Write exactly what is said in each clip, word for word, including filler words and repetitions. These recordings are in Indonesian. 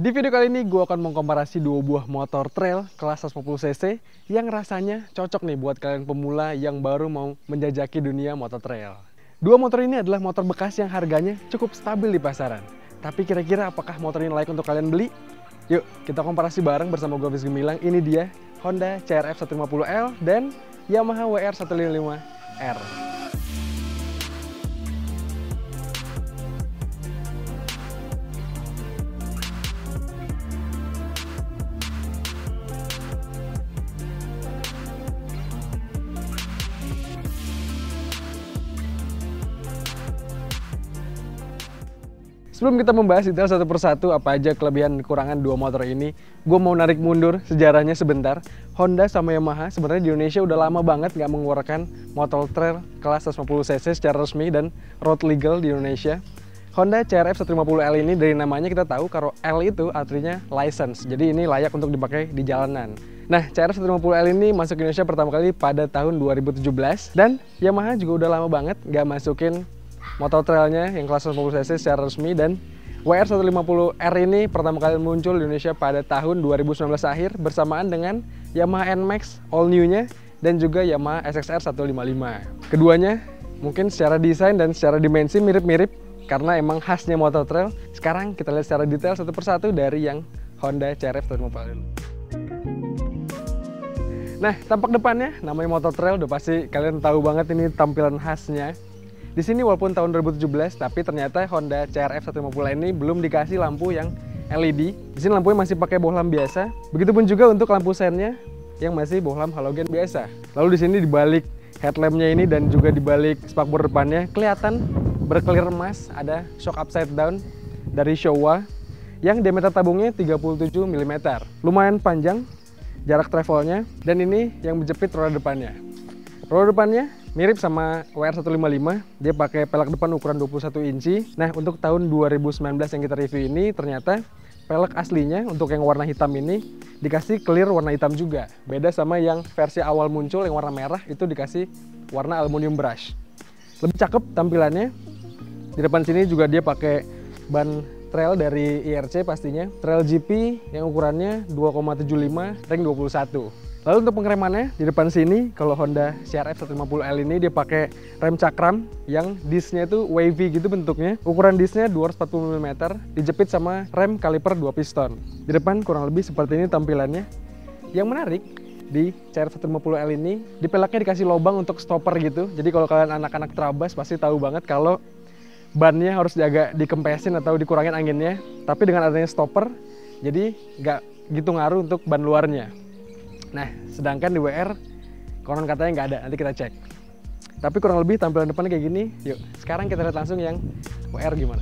Di video kali ini gue akan mengkomparasi dua buah motor trail kelas seratus lima puluh cc yang rasanya cocok nih buat kalian pemula yang baru mau menjajaki dunia motor trail. Dua motor ini adalah motor bekas yang harganya cukup stabil di pasaran. Tapi kira-kira apakah motor ini layak untuk kalian beli? Yuk kita komparasi bareng bersama gue Fis Gemilang. Ini dia Honda C R F seratus lima puluh L dan Yamaha W R seratus lima puluh lima R. Sebelum kita membahas detail satu persatu apa aja kelebihan dan kekurangan dua motor ini, gue mau narik mundur sejarahnya sebentar. Honda sama Yamaha sebenarnya di Indonesia udah lama banget nggak mengeluarkan motor trail kelas seratus lima puluh cc secara resmi dan road legal di Indonesia. Honda C R F seratus lima puluh L ini dari namanya kita tahu kalau L itu artinya license, jadi ini layak untuk dipakai di jalanan. Nah, C R F seratus lima puluh L ini masuk ke Indonesia pertama kali pada tahun dua ribu tujuh belas dan Yamaha juga udah lama banget nggak masukin motor trailnya yang kelas seratus lima puluh cc secara resmi, dan W R seratus lima puluh R ini pertama kali muncul di Indonesia pada tahun dua ribu sembilan belas akhir bersamaan dengan Yamaha N Max all new-nya dan juga Yamaha S X R seratus lima puluh lima. Keduanya mungkin secara desain dan secara dimensi mirip-mirip karena emang khasnya motor trail. Sekarang kita lihat secara detail satu persatu dari yang Honda C R F seratus lima puluh L. Nah, tampak depannya namanya motor trail udah pasti kalian tahu banget ini tampilan khasnya. Di sini walaupun tahun dua ribu tujuh belas, tapi ternyata Honda C R F seratus lima puluh ini belum dikasih lampu yang L E D. Di sini lampunya masih pakai bohlam biasa. Begitupun juga untuk lampu sennya yang masih bohlam halogen biasa. Lalu di sini di balik headlampnya ini dan juga di balik spakbor depannya kelihatan berkelir emas, ada shock upside down dari Showa yang diameter tabungnya tiga puluh tujuh milimeter. Lumayan panjang jarak travelnya, dan ini yang menjepit roda depannya. Roda depannya mirip sama W R seratus lima puluh lima, dia pakai pelek depan ukuran dua puluh satu inci. Nah, untuk tahun dua ribu sembilan belas yang kita review ini, ternyata pelek aslinya untuk yang warna hitam ini dikasih clear warna hitam juga. Beda sama yang versi awal muncul yang warna merah, itu dikasih warna aluminium brush. Lebih cakep tampilannya. Di depan sini juga dia pakai ban trail dari I R C pastinya. Trail G P yang ukurannya dua koma tujuh lima ring dua puluh satu. Lalu untuk pengeremannya di depan sini, kalau Honda C R F seratus lima puluh L ini dia pakai rem cakram yang disnya itu wavy gitu bentuknya. Ukuran disnya dua ratus empat puluh milimeter, dijepit sama rem kaliper dua piston. Di depan kurang lebih seperti ini tampilannya. Yang menarik di C R F seratus lima puluh L ini, di peleknya dikasih lubang untuk stopper gitu. Jadi kalau kalian anak-anak terabas pasti tahu banget kalau bannya harus agak dikempesin atau dikurangin anginnya. Tapi dengan adanya stopper, jadi nggak gitu ngaruh untuk ban luarnya. Nah, sedangkan di W R konon katanya nggak ada, nanti kita cek. Tapi kurang lebih tampilan depannya kayak gini. Yuk, sekarang kita lihat langsung yang W R gimana.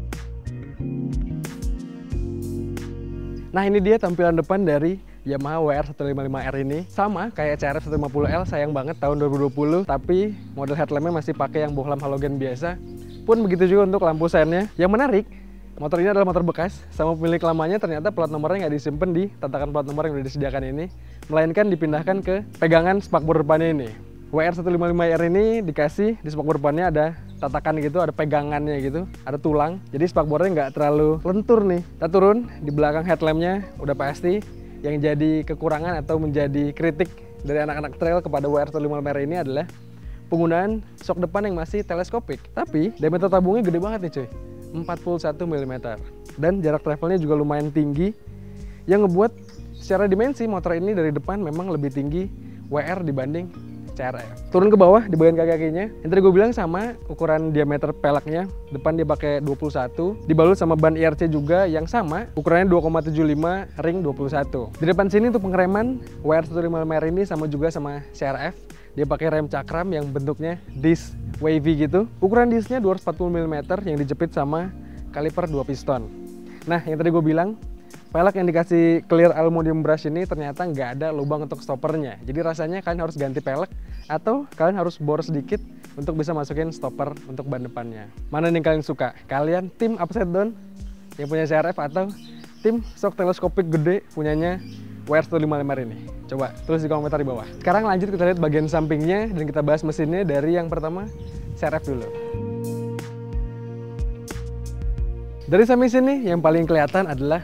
Nah, ini dia tampilan depan dari Yamaha W R seratus lima puluh lima R ini. Sama kayak C R F seratus lima puluh L, sayang banget tahun dua ribu dua puluh, tapi model headlampnya masih pakai yang bohlam halogen biasa. Pun begitu juga untuk lampu sennya. Yang menarik, motor ini adalah motor bekas, sama pemilik lamanya ternyata plat nomornya nggak disimpan di tatakan plat nomor yang udah disediakan ini, melainkan dipindahkan ke pegangan spakbor depannya ini. W R seratus lima puluh lima R ini dikasih di spakbor depannya ada tatakan gitu, ada pegangannya gitu, ada tulang, jadi spakbornya nggak terlalu lentur nih. Kita turun, di belakang headlampnya udah pasti yang jadi kekurangan atau menjadi kritik dari anak-anak trail kepada W R seratus lima puluh lima R ini adalah penggunaan shock depan yang masih teleskopik. Tapi diameter tabungnya gede banget nih cuy, empat puluh satu milimeter, dan jarak travelnya juga lumayan tinggi yang ngebuat secara dimensi motor ini dari depan memang lebih tinggi W R dibanding C R F. Turun ke bawah di bagian kaki-kakinya yang tadi gue bilang sama ukuran diameter peleknya, depan dia pakai dua puluh satu, dibalut sama ban I R C juga yang sama ukurannya dua koma tujuh lima ring dua puluh satu. Di depan sini untuk pengereman W R seratus lima puluh lima R ini sama juga sama C R F, dia pakai rem cakram yang bentuknya disc wavy gitu. Ukuran discnya dua ratus empat puluh milimeter yang dijepit sama kaliper dua piston. Nah, yang tadi gue bilang, pelek yang dikasih clear aluminium brush ini ternyata nggak ada lubang untuk stoppernya. Jadi rasanya kalian harus ganti pelek atau kalian harus bor sedikit untuk bisa masukin stopper untuk ban depannya. Mana yang kalian suka? Kalian tim upside down yang punya C R F atau tim shock teleskopik gede punyanya W R seratus lima puluh lima R ini? Coba tulis di komentar di bawah. Sekarang lanjut kita lihat bagian sampingnya dan kita bahas mesinnya dari yang pertama C R F dulu. Dari samping sini yang paling kelihatan adalah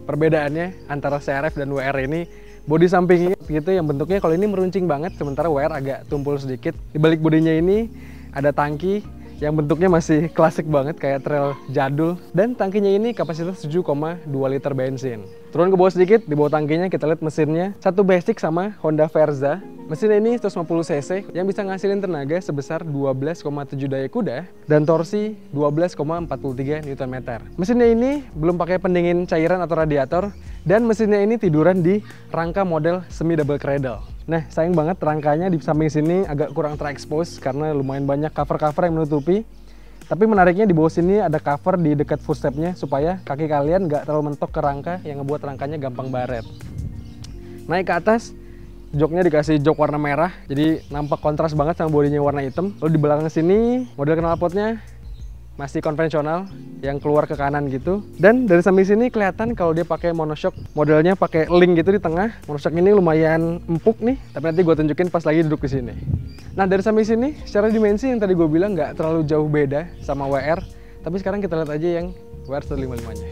perbedaannya antara C R F dan W R ini, bodi sampingnya gitu yang bentuknya kalau ini meruncing banget, sementara W R agak tumpul sedikit. Di balik bodinya ini ada tangki yang bentuknya masih klasik banget kayak trail jadul, dan tangkinya ini kapasitas tujuh koma dua liter bensin. Turun ke bawah sedikit, di bawah tangkinya kita lihat mesinnya satu basic sama Honda Verza. Mesin ini seratus lima puluh cc yang bisa ngasilin tenaga sebesar dua belas koma tujuh daya kuda dan torsi dua belas koma empat puluh tiga newton meter. Mesinnya ini belum pakai pendingin cairan atau radiator, dan mesinnya ini tiduran di rangka model semi double cradle. Nah, sayang banget rangkanya di samping sini agak kurang terekspos karena lumayan banyak cover-cover yang menutupi. Tapi menariknya di bawah sini ada cover di dekat footstepnya supaya kaki kalian nggak terlalu mentok ke rangka yang ngebuat rangkanya gampang baret. Naik ke atas, joknya dikasih jok warna merah, jadi nampak kontras banget sama bodinya warna hitam. Lalu di belakang sini model knalpotnya masih konvensional yang keluar ke kanan gitu, dan dari samping sini kelihatan kalau dia pakai monoshock, modelnya pakai link gitu di tengah. Monoshock ini lumayan empuk nih, tapi nanti gue tunjukin pas lagi duduk di sini. Nah, dari samping sini secara dimensi yang tadi gue bilang nggak terlalu jauh beda sama W R, tapi sekarang kita lihat aja yang W R seratus lima puluh lima nya.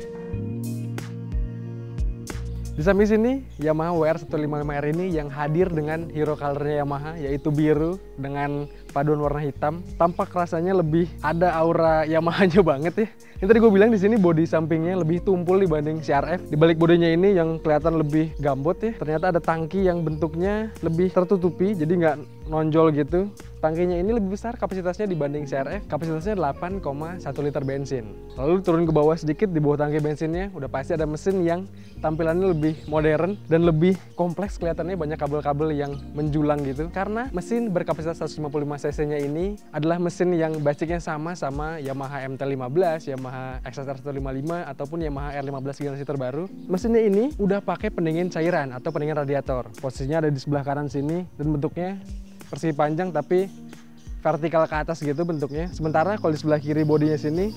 Di samping sini Yamaha W R seratus lima puluh lima R ini yang hadir dengan hero colornya Yamaha, yaitu biru dengan paduan warna hitam. Tampak rasanya lebih ada aura Yamaha-nya banget ya. Yang tadi gue bilang di sini bodi sampingnya lebih tumpul dibanding C R F. Di balik bodinya ini yang kelihatan lebih gambot ya. Ternyata ada tangki yang bentuknya lebih tertutupi, jadi nggak nonjol gitu. Tangkinya ini lebih besar kapasitasnya dibanding C R F. Kapasitasnya delapan koma satu liter bensin. Lalu turun ke bawah sedikit, di bawah tangki bensinnya udah pasti ada mesin yang tampilannya lebih modern dan lebih kompleks, kelihatannya banyak kabel-kabel yang menjulang gitu. Karena mesin berkapasitas seratus lima puluh lima cc nya ini adalah mesin yang basicnya sama sama Yamaha M T lima belas, Yamaha X S R seratus lima puluh lima ataupun Yamaha R lima belas generasi terbaru. Mesinnya ini udah pakai pendingin cairan atau pendingin radiator. Posisinya ada di sebelah kanan sini dan bentuknya persegi panjang tapi vertikal ke atas gitu bentuknya. Sementara kalau di sebelah kiri bodinya sini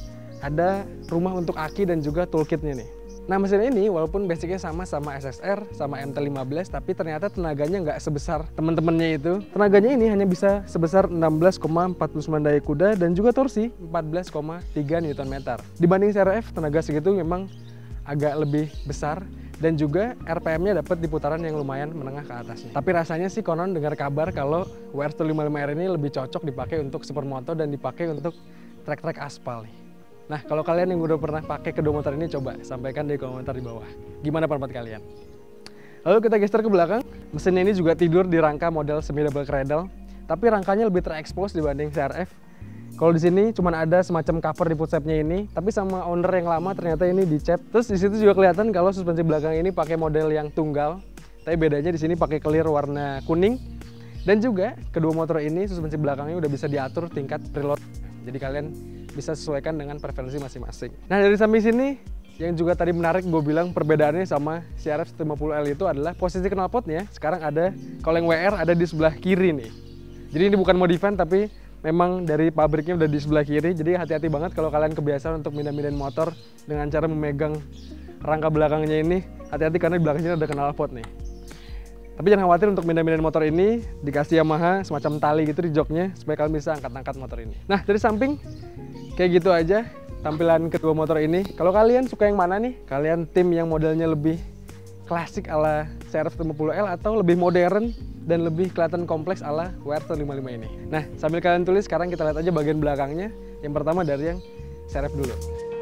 ada rumah untuk aki dan juga toolkitnya nih. Nah, mesin ini walaupun basicnya sama sama S X R, sama M T lima belas, tapi ternyata tenaganya nggak sebesar teman-temannya itu. Tenaganya ini hanya bisa sebesar enam belas koma empat puluh sembilan daya kuda dan juga torsi empat belas koma tiga newton meter. Dibanding C R F, tenaga segitu memang agak lebih besar, dan juga R P M-nya dapat di putaran yang lumayan menengah ke atasnya. Tapi rasanya sih konon dengar kabar kalau W R seratus lima puluh lima R ini lebih cocok dipakai untuk supermoto dan dipakai untuk trek-trek aspal nih. Nah, kalau kalian yang udah pernah pakai kedua motor ini, coba sampaikan di komentar di bawah. Gimana pendapat kalian? Lalu kita geser ke belakang. Mesinnya ini juga tidur di rangka model semi double cradle, tapi rangkanya lebih terekspos dibanding C R F. Kalau di sini cuma ada semacam cover di footstepnya ini, tapi sama owner yang lama ternyata ini dicat. Terus di situ juga kelihatan kalau suspensi belakang ini pakai model yang tunggal, tapi bedanya di sini pakai clear warna kuning. Dan juga kedua motor ini suspensi belakangnya udah bisa diatur tingkat preload. Jadi kalian bisa sesuaikan dengan preferensi masing-masing. Nah, dari samping sini yang juga tadi menarik gue bilang perbedaannya sama C R F seratus lima puluh L itu adalah posisi knalpotnya. Sekarang ada, kalau yang W R ada di sebelah kiri nih. Jadi ini bukan modifan tapi memang dari pabriknya udah di sebelah kiri. Jadi hati-hati banget kalau kalian kebiasaan untuk mindahin motor dengan cara memegang rangka belakangnya ini. Hati-hati karena di belakangnya ada knalpot nih. Tapi jangan khawatir, untuk mindahin motor ini dikasih Yamaha semacam tali gitu di joknya supaya kalian bisa angkat-angkat motor ini. Nah, dari samping kayak gitu aja tampilan kedua motor ini. Kalau kalian suka yang mana nih? Kalian tim yang modelnya lebih klasik ala C R F seratus lima puluh L atau lebih modern dan lebih kelihatan kompleks ala W R seratus lima puluh lima ini? Nah, sambil kalian tulis, sekarang kita lihat aja bagian belakangnya. Yang pertama dari yang C R F dulu.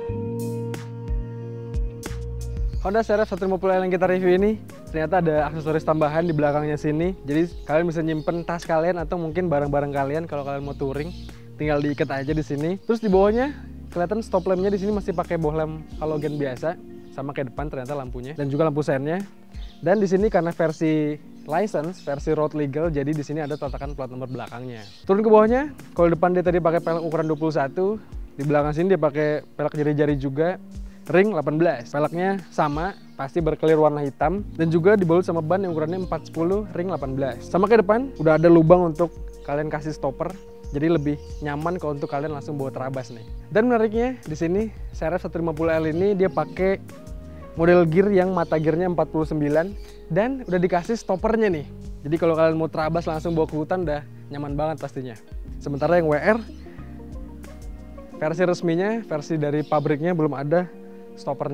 Honda C R F seratus lima puluh L yang kita review ini ternyata ada aksesoris tambahan di belakangnya sini. Jadi kalian bisa nyimpen tas kalian atau mungkin barang-barang kalian kalau kalian mau touring. Tinggal diikat aja di sini. Terus di bawahnya kelihatan stop lampnya di sini masih pakai bohlam halogen biasa, sama kayak depan ternyata lampunya, dan juga lampu sennya. Dan di sini karena versi license, versi road legal, jadi di sini ada tatakan plat nomor belakangnya. Turun ke bawahnya, kalau depan dia tadi pakai pelek ukuran dua puluh satu, di belakang sini dia pakai pelek jari-jari juga, ring delapan belas. Peleknya sama, pasti berkelir warna hitam, dan juga dibalut sama ban yang ukurannya empat sepuluh ring delapan belas. Sama kayak depan, udah ada lubang untuk kalian kasih stopper. Jadi lebih nyaman kalau untuk kalian langsung bawa terabas nih. Dan menariknya di sini C R F seratus lima puluh L ini dia pakai model gear yang mata gearnya empat puluh sembilan dan udah dikasih stoppernya nih. Jadi kalau kalian mau terabas langsung bawa ke hutan udah nyaman banget pastinya. Sementara yang W R versi resminya, versi dari pabriknya belum ada stoppernya.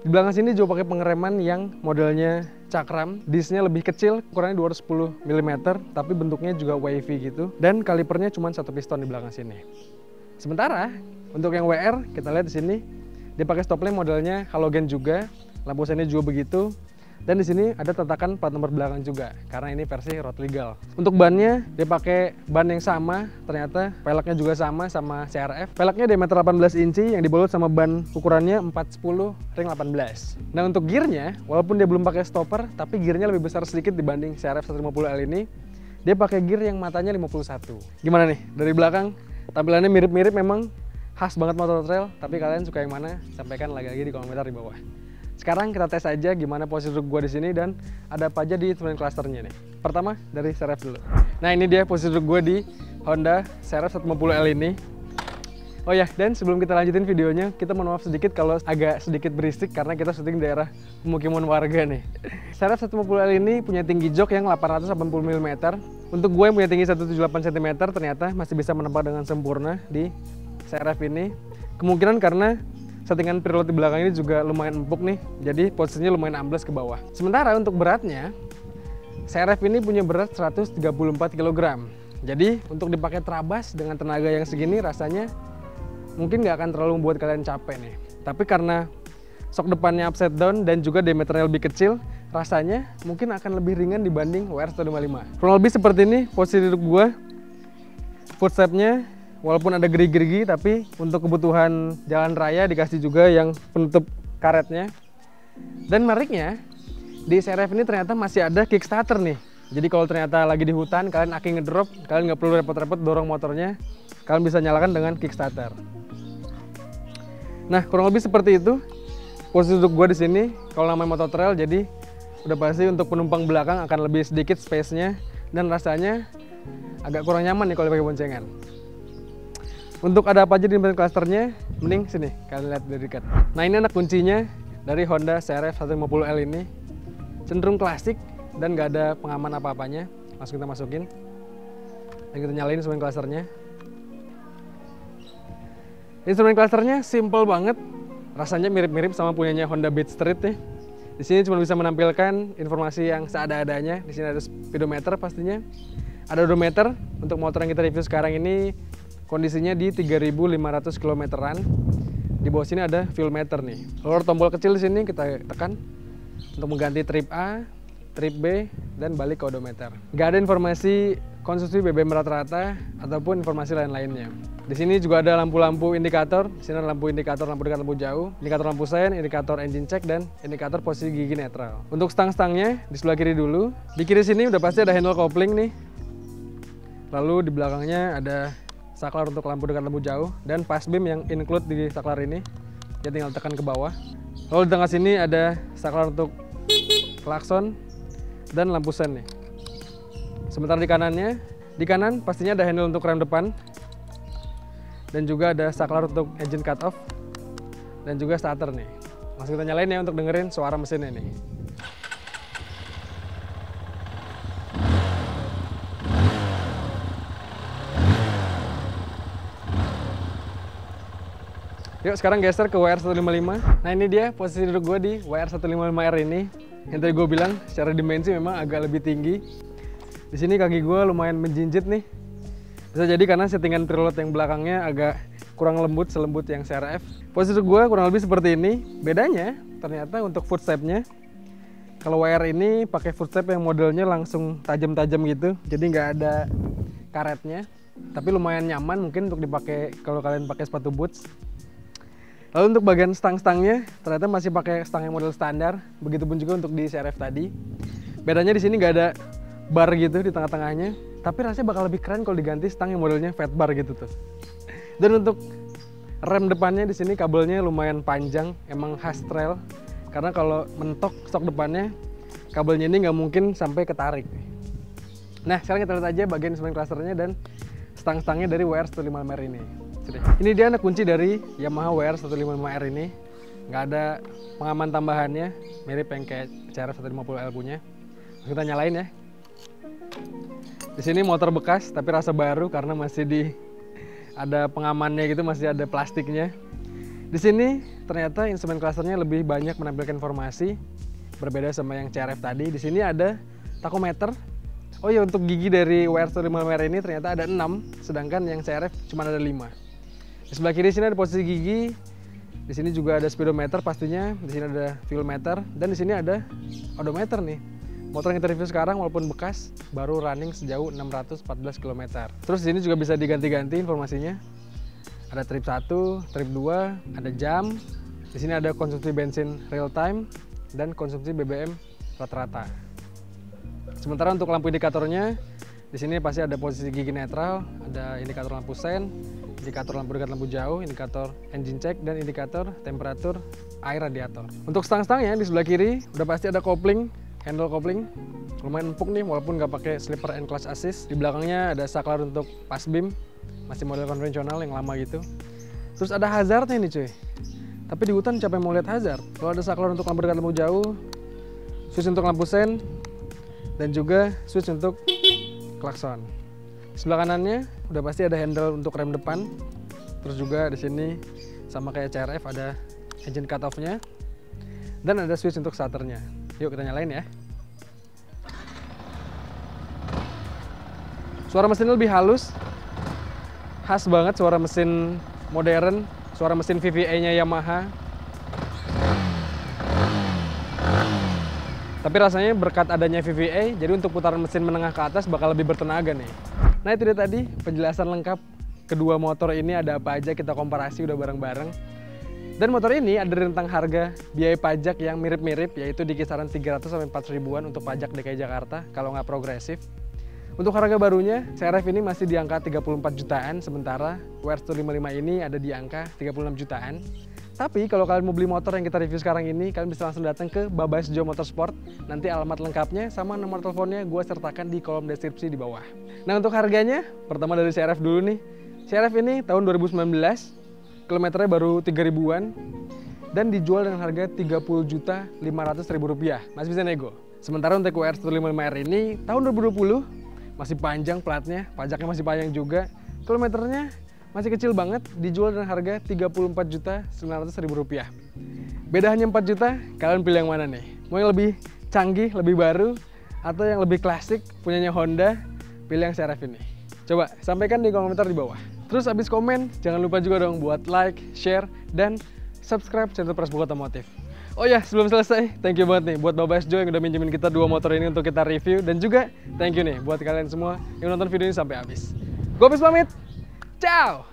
Di belakang sini juga pakai pengereman yang modelnya cakram, disnya lebih kecil, ukurannya dua ratus sepuluh milimeter, tapi bentuknya juga wavy gitu. Dan kalipernya cuma satu piston di belakang sini. Sementara untuk yang W R, kita lihat di sini dia pakai stop lamp modelnya halogen juga, lampu sennya juga begitu. Dan di sini ada tatakan plat nomor belakang juga, karena ini versi road legal. Untuk bannya, dia pakai ban yang sama, ternyata peleknya juga sama sama C R F. Peleknya diameter delapan belas inci yang dibalut sama ban ukurannya empat sepuluh ring delapan belas. Nah untuk gearnya, walaupun dia belum pakai stopper, tapi gearnya lebih besar sedikit dibanding C R F seratus lima puluh L ini. Dia pakai gear yang matanya lima puluh satu. Gimana nih? Dari belakang, tampilannya mirip-mirip memang, khas banget motor trail, tapi kalian suka yang mana? Sampaikan lagi-lagi di komentar di bawah. Sekarang kita tes aja gimana posisi duduk gua di sini dan ada apa aja di instrumen clusternya nih. Pertama dari C R F dulu. Nah ini dia posisi duduk gua di Honda C R F seratus lima puluh L ini. Oh ya, dan sebelum kita lanjutin videonya, kita mohon maaf sedikit kalau agak sedikit berisik karena kita syuting daerah pemukiman warga nih. C R F seratus lima puluh L ini punya tinggi jok yang delapan ratus delapan puluh milimeter. Untuk gue yang punya tinggi seratus tujuh puluh delapan sentimeter, ternyata masih bisa menempel dengan sempurna di C R F ini. Kemungkinan karena settingan preload di belakang ini juga lumayan empuk nih, jadi posisinya lumayan ambles ke bawah. Sementara untuk beratnya, C R F ini punya berat seratus tiga puluh empat kilogram. Jadi untuk dipakai terabas dengan tenaga yang segini rasanya mungkin nggak akan terlalu membuat kalian capek nih. Tapi karena sok depannya upside down dan juga diameternya lebih kecil, rasanya mungkin akan lebih ringan dibanding W R seratus lima puluh lima. Kurang lebih seperti ini posisi duduk gua. Footstepnya walaupun ada gerigi-gerigi, tapi untuk kebutuhan jalan raya dikasih juga yang penutup karetnya. Dan menariknya, di C R F ini ternyata masih ada kickstarter nih. Jadi kalau ternyata lagi di hutan, kalian aki ngedrop, kalian nggak perlu repot-repot dorong motornya, kalian bisa nyalakan dengan kickstarter. Nah, kurang lebih seperti itu posisi duduk gue di sini. Kalau namanya motor trail, jadi udah pasti untuk penumpang belakang akan lebih sedikit space-nya dan rasanya agak kurang nyaman nih kalau pakai boncengan. Untuk ada apa aja di instrumen clusternya, mending sini kalian lihat dari dekat. Nah ini anak kuncinya dari Honda C R F seratus lima puluh L ini, cenderung klasik dan nggak ada pengaman apa-apanya. Langsung kita masukin dan kita nyalain instrumen clusternya. Instrumen clusternya simple banget, rasanya mirip-mirip sama punyanya Honda Beat Street nih. Di sini cuma bisa menampilkan informasi yang seada-adanya. Di sini ada speedometer pastinya, ada odometer. Untuk motor yang kita review sekarang ini kondisinya di tiga ribu lima ratus kilometeran. Di bawah sini ada fuel meter nih. Lalu tombol kecil di sini kita tekan untuk mengganti trip A, trip B, dan balik ke odometer. Gak ada informasi konsumsi B B M rata-rata ataupun informasi lain-lainnya. Di sini juga ada lampu-lampu indikator. Di sini ada lampu indikator, lampu dekat, lampu jauh, indikator lampu sen, indikator engine check, dan indikator posisi gigi netral. Untuk stang-stangnya di sebelah kiri dulu. Di kiri sini udah pasti ada handle coupling nih. Lalu di belakangnya ada saklar untuk lampu dekat, lampu jauh, dan pass beam yang include di saklar ini. Dia tinggal tekan ke bawah. Lalu di tengah sini ada saklar untuk klakson dan lampu sen nih. Sementara di kanannya, di kanan pastinya ada handle untuk rem depan. Dan juga ada saklar untuk engine cut off. Dan juga starter nih. Langsung kita nyalain ya untuk dengerin suara mesinnya nih. Yuk sekarang geser ke W R seratus lima puluh lima. Nah ini dia posisi duduk gue di W R seratus lima puluh lima R ini. Yang tadi gue bilang secara dimensi memang agak lebih tinggi. Di sini kaki gue lumayan menjinjit nih. Bisa jadi karena settingan preload yang belakangnya agak kurang lembut selembut yang C R F. Posisi duduk gue kurang lebih seperti ini. Bedanya ternyata untuk footstepnya. Kalau W R ini pakai footstep yang modelnya langsung tajam-tajam gitu. Jadi nggak ada karetnya. Tapi lumayan nyaman mungkin untuk dipakai kalau kalian pakai sepatu boots. Lalu untuk bagian stang-stangnya ternyata masih pakai stang yang model standar, begitupun juga untuk di C R F tadi. Bedanya di sini nggak ada bar gitu di tengah-tengahnya, tapi rasanya bakal lebih keren kalau diganti stang yang modelnya fat bar gitu tuh. Dan untuk rem depannya di sini kabelnya lumayan panjang, emang khas trail. Karena kalau mentok stok depannya, kabelnya ini nggak mungkin sampai ketarik. Nah sekarang kita lihat aja bagian instrumen clusternya dan stang-stangnya dari W R seratus lima puluh lima R ini. Ini dia anak kunci dari Yamaha W R seratus lima puluh lima R ini. Nggak ada pengaman tambahannya, mirip yang kayak C R F seratus lima puluh L punya. Kita nyalain ya. Di sini motor bekas tapi rasa baru karena masih di ada pengamannya gitu, masih ada plastiknya. Di sini ternyata instrumen clusternya lebih banyak menampilkan informasi, berbeda sama yang C R F tadi. Di sini ada tachometer. Oh ya, untuk gigi dari W R seratus lima puluh lima R ini ternyata ada enam, sedangkan yang C R F cuma ada lima. Di sebelah kiri sini ada posisi gigi. Di sini juga ada speedometer pastinya. Di sini ada fuel meter dan di sini ada odometer nih. Motor yang kita review sekarang walaupun bekas baru running sejauh enam ratus empat belas kilometer. Terus di sini juga bisa diganti-ganti informasinya. Ada trip satu, trip dua, ada jam. Di sini ada konsumsi bensin real time dan konsumsi B B M rata-rata. Sementara untuk lampu indikatornya, di sini pasti ada posisi gigi netral, ada indikator lampu sen, indikator lampu dekat, lampu jauh, indikator engine check, dan indikator temperatur air radiator. Untuk stang-stangnya di sebelah kiri udah pasti ada kopling, handle kopling. Lumayan empuk nih walaupun nggak pakai slipper and clutch assist. Di belakangnya ada saklar untuk pass beam, masih model konvensional yang lama gitu. Terus ada hazardnya nih cuy. Tapi di hutan siapa yang mau lihat hazard? Kalau ada saklar untuk lampu dekat, lampu jauh, switch untuk lampu sen, dan juga switch untuk klakson. Sebelah kanannya udah pasti ada handle untuk rem depan. Terus juga di sini sama kayak C R F ada engine cut off-nya dan ada switch untuk starternya. Yuk kita nyalain ya. Suara mesinnya lebih halus, khas banget suara mesin modern, suara mesin V V A-nya Yamaha. Tapi rasanya berkat adanya V V A, jadi untuk putaran mesin menengah ke atas bakal lebih bertenaga nih. Nah itu dia tadi penjelasan lengkap kedua motor ini, ada apa aja kita komparasi udah bareng-bareng. Dan motor ini ada rentang harga biaya pajak yang mirip-mirip, yaitu di kisaran tiga ratus sampai empat ratus ribuan untuk pajak D K I Jakarta kalau nggak progresif. Untuk harga barunya, C R F ini masih di angka tiga puluh empat jutaan, sementara W R seratus lima puluh lima ini ada di angka tiga puluh enam jutaan. Tapi kalau kalian mau beli motor yang kita review sekarang ini, kalian bisa langsung datang ke Babasjo Motorsport. Nanti alamat lengkapnya sama nomor teleponnya gue sertakan di kolom deskripsi di bawah. Nah untuk harganya, pertama dari C R F dulu nih. C R F ini tahun dua ribu sembilan belas, kilometernya baru tiga ribuan, dan dijual dengan harga tiga puluh juta lima ratus ribu rupiah. Masih bisa nego. Sementara untuk W R seratus lima puluh lima R ini, tahun dua ribu dua puluh, masih panjang platnya, pajaknya masih panjang juga, kilometernya masih kecil banget, dijual dengan harga tiga puluh empat juta sembilan ratus ribu rupiah. Beda hanya empat juta, kalian pilih yang mana nih? Mau yang lebih canggih, lebih baru, atau yang lebih klasik, punyanya Honda, pilih yang C R F ini. Coba sampaikan di kolom komentar di bawah. Terus abis komen, jangan lupa juga dong buat like, share, dan subscribe channel Prasbook Otomotif. Oh ya, sebelum selesai, thank you banget nih buat Babasjo yang udah minjemin kita dua motor ini untuk kita review, dan juga thank you nih buat kalian semua yang nonton video ini sampai habis. Gue habis pamit. Ciao!